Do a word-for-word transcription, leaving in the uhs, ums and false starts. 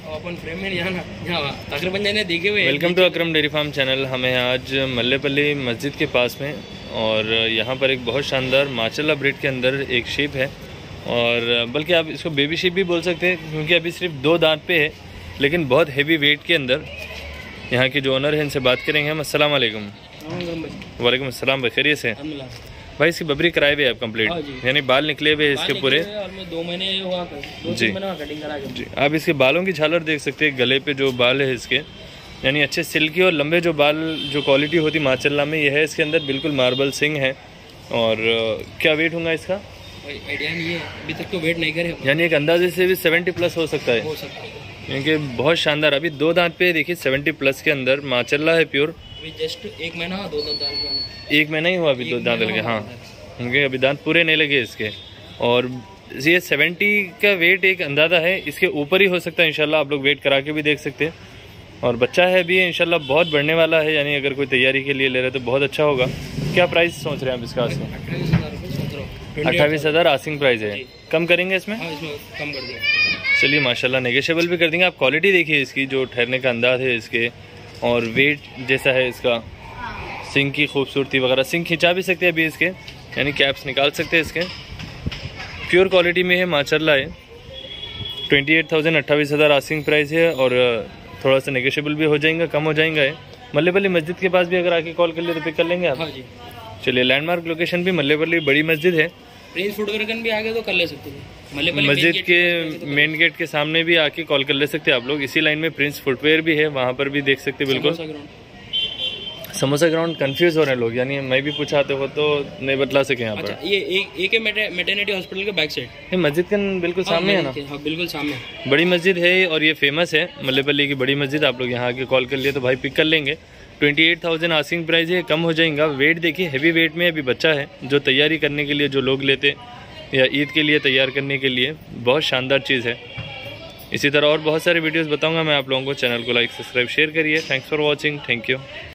अपन frame में यहाँ ना यहाँ अकरम जाने देखे हुए। Welcome to Akram dairy farm channel. हमें आज मल्लेपल्ली मस्जिद के पास में और यहाँ पर एक बहुत शानदार माशाल्लाह ब्रीड के अंदर एक शीप है, और बल्कि आप इसको बेबी शीप भी बोल सकते हैं क्योंकि अभी सिर्फ दो दांत पे है, लेकिन बहुत हेवी वेट के अंदर। यहाँ के जो ओनर हैं इनसे बात करेंगे हम। अस्सलाम वालेकुम। वालेकुम अस्सलाम। बखैरियत से भाई? इसकी बबरी कराए हुए आप कंप्लीट, यानी बाल निकले हुए इसके पूरे? दो महीने हुआ दो जी महीने कटिंग करा के। जी आप इसके बालों की झालर देख सकते हैं, गले पे जो बाल है इसके, यानी अच्छे सिल्की और लंबे जो बाल जो क्वालिटी होती माशाल्लाह में ये है इसके अंदर। बिल्कुल मार्बल सिंग है। और क्या वेट होगा इसका? आइडिया नहीं है, अभी तक तो वेट नहीं करे, यानी एक अंदाजे से भी सेवेंटी प्लस हो सकता है, हो सकता है क्योंकि बहुत शानदार। अभी दो दांत पे देखिए सेवेंटी प्लस के अंदर माशाल्लाह है प्योर। अभी जस्ट एक महीना दो दांत एक महीना ही हुआ अभी दो दांत लगे। हाँ, क्योंकि अभी दांत पूरे नहीं लगे इसके। और ये सेवेंटी का वेट एक अंदाजा है, इसके ऊपर ही हो सकता है इंशाल्लाह। आप लोग वेट करा के भी देख सकते हैं। और बच्चा है अभी इंशाल्लाह बहुत बढ़ने वाला है, यानी अगर कोई तैयारी के लिए ले रहे तो बहुत अच्छा होगा। क्या प्राइस सोच रहे हैं आप इसका? अट्ठाईस हज़ार आसिंग प्राइस है। कम करेंगे इसमें? हाँ, इसमें कम कर देंगे। चलिए माशाल्लाह नेगोशिएबल भी कर देंगे। आप क्वालिटी देखिए इसकी, जो ठहरने का अंदाज है इसके, और वेट जैसा है इसका, सिंग की खूबसूरती वगैरह। सिंग खिंचा भी सकते हैं अभी इसके, यानी कैप्स निकाल सकते हैं इसके। प्योर क्वालिटी में है माशाल्लाह है। ट्वेंटी एट थाउजेंड अट्ठाईस हज़ार आसिंग प्राइस है, और थोड़ा सा नेगोशिएबल भी हो जाएगा, कम हो जाएगा है। मल्लेपल्ली मस्जिद के पास भी अगर आके कॉल कर ले तो पिक कर लेंगे आप? हाँ जी। चलिए, लैंडमार्क लोकेशन भी मल्लेपल्ली बड़ी मस्जिद है। प्रिंस फूड वर्गन भी आगे तो कर ले सकते हैं। मस्जिद के मेन गेट के सामने भी आके कॉल कर ले सकते हैं आप लोग। इसी लाइन में प्रिंस फुटवेयर भी है, वहाँ पर भी देख सकते हैं। बिल्कुल समोसा ग्राउंड कंफ्यूज हो रहे हैं लोग, यानी मैं भी पूछा तो वो तो नहीं बतला सके यहाँ पर। अच्छा, ये एक एक मैटरनिटी हॉस्पिटल के बैक साइड मस्जिद के बिल्कुल सामने है ना? हाँ, बिल्कुल सामने बड़ी मस्जिद है, और ये फेमस है मल्लेपल्ली की बड़ी मस्जिद। आप लोग यहाँ आके कॉल कर लिए तो भाई पिक कर लेंगे। Twenty eight thousand asking price है, कम हो जाएगा। वेट देखिए हेवी वेट में अभी बच्चा है, जो तैयारी करने के लिए जो लोग लेते या ईद के लिए तैयार करने के लिए बहुत शानदार चीज़ है। इसी तरह और बहुत सारे वीडियोस बताऊंगा मैं आप लोगों को। चैनल को लाइक सब्सक्राइब शेयर करिए। Thanks for watching. Thank you.